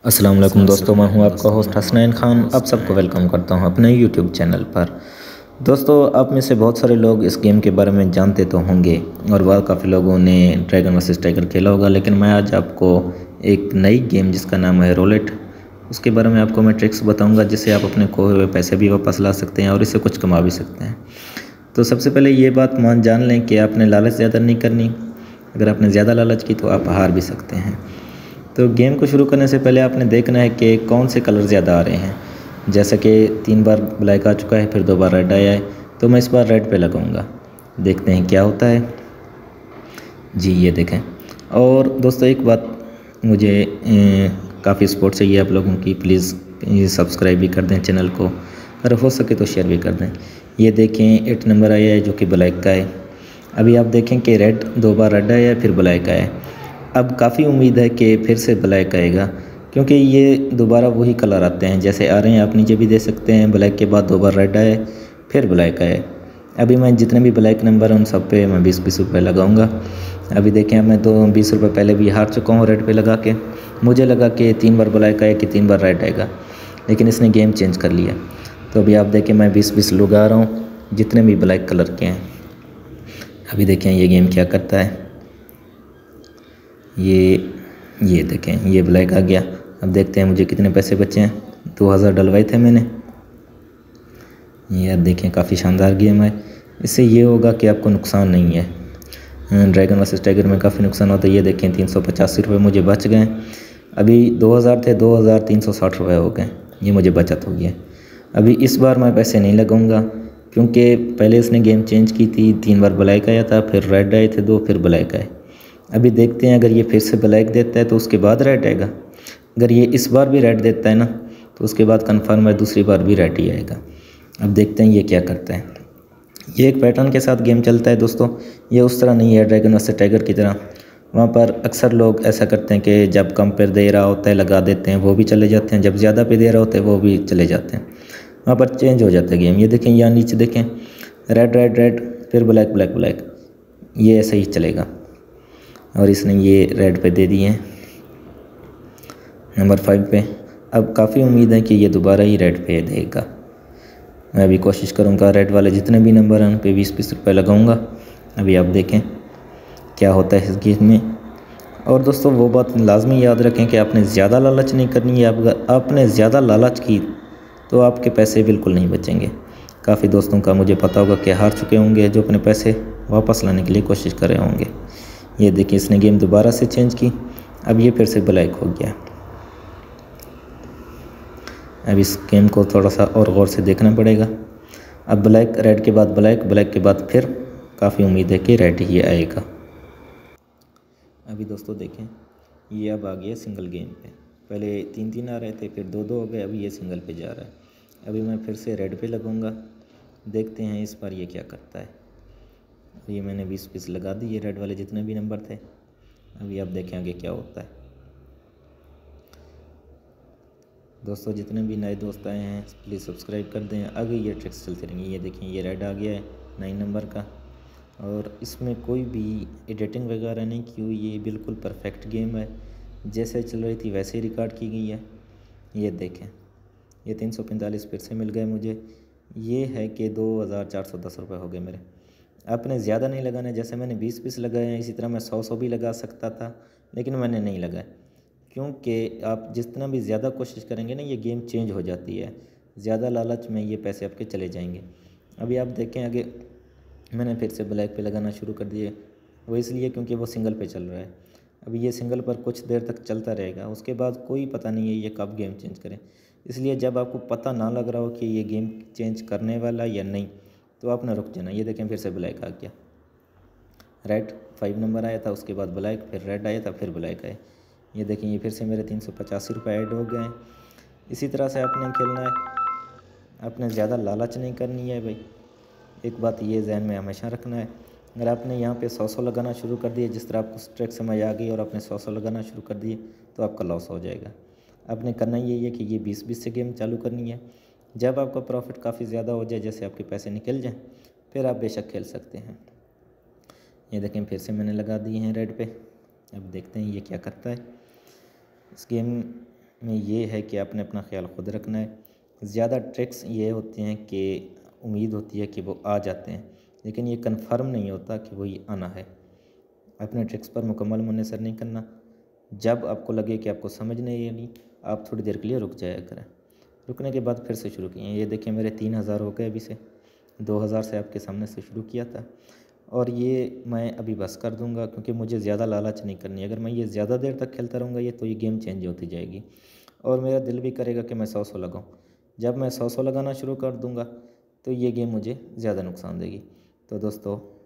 अस्सलाम वालेकुम दोस्तों, मैं हूं आपका होस्ट हसनैन खान। आप सबको वेलकम करता हूं अपने यूट्यूब चैनल पर। दोस्तों, आप में से बहुत सारे लोग इस गेम के बारे में जानते तो होंगे और वह काफ़ी लोगों ने ड्रैगन वर्सेस टाइगर खेला होगा, लेकिन मैं आज आपको एक नई गेम जिसका नाम है रोलेट, उसके बारे में आपको मैं ट्रिक्स बताऊंगा जिससे आप अपने खोए हुए पैसे भी वापस ला सकते हैं और इससे कुछ कमा भी सकते हैं। तो सबसे पहले ये बात जान लें कि आपने लालच ज़्यादा नहीं करनी। अगर आपने ज़्यादा लालच की तो आप हार भी सकते हैं। तो गेम को शुरू करने से पहले आपने देखना है कि कौन से कलर ज़्यादा आ रहे हैं। जैसे कि 3 बार ब्लैक आ चुका है, फिर 2 बार रेड आया है, तो मैं इस बार रेड पे लगाऊंगा। देखते हैं क्या होता है। जी ये देखें। और दोस्तों एक बात, मुझे काफ़ी सपोर्ट चाहिए आप लोगों की। प्लीज़ सब्सक्राइब भी कर दें चैनल को, अगर हो सके तो शेयर भी कर दें। ये देखें 8 नंबर आया है जो कि ब्लैक का है। अभी आप देखें कि रेड 2 बार रेड आया है, फिर ब्लैक आया है। अब काफ़ी उम्मीद है कि फिर से ब्लैक आएगा, क्योंकि ये दोबारा वही कलर आते हैं जैसे आ रहे हैं। आप नीचे भी देख सकते हैं, ब्लैक के बाद 2 बार रेड आए, फिर ब्लैक आए। अभी मैं जितने भी ब्लैक नंबर हैं उन सब पे मैं 20-20 रुपये लगाऊंगा। अभी देखें, मैं तो 20 रुपये पहले भी हार चुका हूँ रेड पे लगा के। मुझे लगा कि 3 बार ब्लैक आए कि 3 बार रेड आएगा, लेकिन इसने गेम चेंज कर लिया। तो अभी आप देखें, मैं 20-20 लगा रहा हूँ जितने भी ब्लैक कलर के हैं। अभी देखें ये गेम क्या करता है। ये देखें, ये ब्लैक आ गया। अब देखते हैं मुझे कितने पैसे बचे हैं। 2000 डलवाए थे मैंने। ये देखें, काफ़ी शानदार गेम है। इससे ये होगा कि आपको नुकसान नहीं है। ड्रैगन वर्सेस टाइगर में काफ़ी नुकसान होता है। ये देखें 385 रुपये मुझे बच गए। अभी 2000 थे, 2360 रुपये हो गए। ये मुझे बचत हो गया। अभी इस बार मैं पैसे नहीं लगाऊंगा, क्योंकि पहले इसने गेम चेंज की थी। 3 बार ब्लैक आया था, फिर रेड आए थे 2, फिर ब्लैक आए। अभी देखते हैं, अगर ये फिर से ब्लैक देता है तो उसके बाद रेड आएगा। अगर ये इस बार भी रेड देता है ना, तो उसके बाद कन्फर्म है दूसरी बार भी रेड ही आएगा। अब देखते हैं ये क्या करता है। ये एक पैटर्न के साथ गेम चलता है दोस्तों। ये उस तरह नहीं है ड्रैगन वर्सेस टाइगर की तरह। वहाँ पर अक्सर लोग ऐसा करते हैं कि जब कम पे दे रहा होता है लगा देते हैं, वो भी चले जाते हैं। जब ज़्यादा पे दे रहा होता है वो भी चले जाते हैं। वहाँ पर चेंज हो जाता है गेम। ये देखें, यहाँ नीचे देखें, रेड रेड रेड, फिर ब्लैक ब्लैक ब्लैक। ये ऐसे ही चलेगा। और इसने ये रेड पे दे दिए हैं नंबर 5 पे। अब काफ़ी उम्मीद है कि ये दोबारा ही रेड पे देगा। मैं अभी कोशिश करूँगा रेड वाले जितने भी नंबर हैं उन पे 20-20 रुपये लगाऊँगा। अभी आप देखें क्या होता है इस गेम में। और दोस्तों वो बात लाजमी याद रखें कि आपने ज़्यादा लालच नहीं करनी है। अगर आपने ज़्यादा लालच की तो आपके पैसे बिल्कुल नहीं बचेंगे। काफ़ी दोस्तों का मुझे पता होगा कि हार चुके होंगे, जो अपने पैसे वापस लाने के लिए कोशिश कर रहे होंगे। ये देखिए, इसने गेम दोबारा से चेंज की। अब ये फिर से ब्लैक हो गया। अब इस गेम को थोड़ा सा और गौर से देखना पड़ेगा। अब ब्लैक रेड के बाद ब्लैक, ब्लैक के बाद फिर काफ़ी उम्मीद है कि रेड ही आएगा। अभी दोस्तों देखें, ये अब आ गया सिंगल गेम पे। पहले 3-3 आ रहे थे, फिर 2-2 हो गए, अभी ये सिंगल पे जा रहा है। अभी मैं फिर से रेड पे लगाऊंगा। देखते हैं इस बार ये क्या करता है। ये मैंने 20-20 लगा दी, ये रेड वाले जितने भी नंबर थे। अभी आप देखें आगे क्या होता है। दोस्तों जितने भी नए दोस्त आए हैं प्लीज़ सब्सक्राइब कर दें, आगे ये ट्रिक्स चलती रहेंगी। ये देखें, ये रेड आ गया है 9 नंबर का, और इसमें कोई भी एडिटिंग वगैरह नहीं की हुई। ये बिल्कुल परफेक्ट गेम है, जैसे चल रही थी वैसे ही रिकॉर्ड की गई है। ये देखें, ये 345 फिर से मिल गए मुझे। ये है कि 2410 रुपये हो गए मेरे। आपने ज़्यादा नहीं लगाना है। जैसे मैंने 20-20 लगाए हैं, इसी तरह मैं 100 भी लगा सकता था, लेकिन मैंने नहीं लगाए, क्योंकि आप जितना भी ज़्यादा कोशिश करेंगे ना, ये गेम चेंज हो जाती है। ज़्यादा लालच में ये पैसे आपके चले जाएंगे। अभी आप देखें आगे, मैंने फिर से ब्लैक पे लगाना शुरू कर दिए। वो इसलिए क्योंकि वो सिंगल पे चल रहा है। अभी ये सिंगल पर कुछ देर तक चलता रहेगा, उसके बाद कोई पता नहीं है ये कब गेम चेंज करें। इसलिए जब आपको पता ना लग रहा हो कि ये गेम चेंज करने वाला या नहीं, तो आप ना रुक जाना। ये देखें, फिर से ब्लैक आ गया। रेड 5 नंबर आया था, उसके बाद ब्लैक, फिर रेड आया था, फिर ब्लैक आया। ये देखें, ये फिर से मेरे 385 रुपये ऐड हो गए हैं। इसी तरह से आपने खेलना है। आपने ज़्यादा लालच नहीं करनी है भाई। एक बात ये जहन में हमेशा रखना है, अगर आपने यहाँ पे 100 लगाना शुरू कर दिए, जिस तरह आपको ट्रिक समझ आ गई और आपने 100 लगाना शुरू कर दिए, तो आपका लॉस हो जाएगा। आपने करना यही है कि ये 20-20 से गेम चालू करनी है। जब आपका प्रॉफिट काफ़ी ज़्यादा हो जाए, जैसे आपके पैसे निकल जाएँ, फिर आप बेशक खेल सकते हैं। ये देखें, फिर से मैंने लगा दिए हैं रेड पे। अब देखते हैं ये क्या करता है। इस गेम में ये है कि आपने अपना ख्याल खुद रखना है। ज़्यादा ट्रिक्स ये होते हैं कि उम्मीद होती है कि वो आ जाते हैं, लेकिन ये कन्फर्म नहीं होता कि वही आना है। अपने ट्रिक्स पर मुकम्मल मुनहसर नहीं करना। जब आपको लगे कि आपको समझ नहीं आई, आप थोड़ी देर के लिए रुक जाया करें। रुकने के बाद फिर से शुरू किए। ये देखिए मेरे 3000 हो गए अभी से, 2000 से आपके सामने से शुरू किया था, और ये मैं अभी बस कर दूंगा क्योंकि मुझे ज़्यादा लालच नहीं करनी। अगर मैं ये ज़्यादा देर तक खेलता रहूँगा ये, तो ये गेम चेंज होती जाएगी और मेरा दिल भी करेगा कि मैं 100 लगाऊँ। जब मैं 100 लगाना शुरू कर दूँगा तो ये गेम मुझे ज़्यादा नुकसान देगी। तो दोस्तों,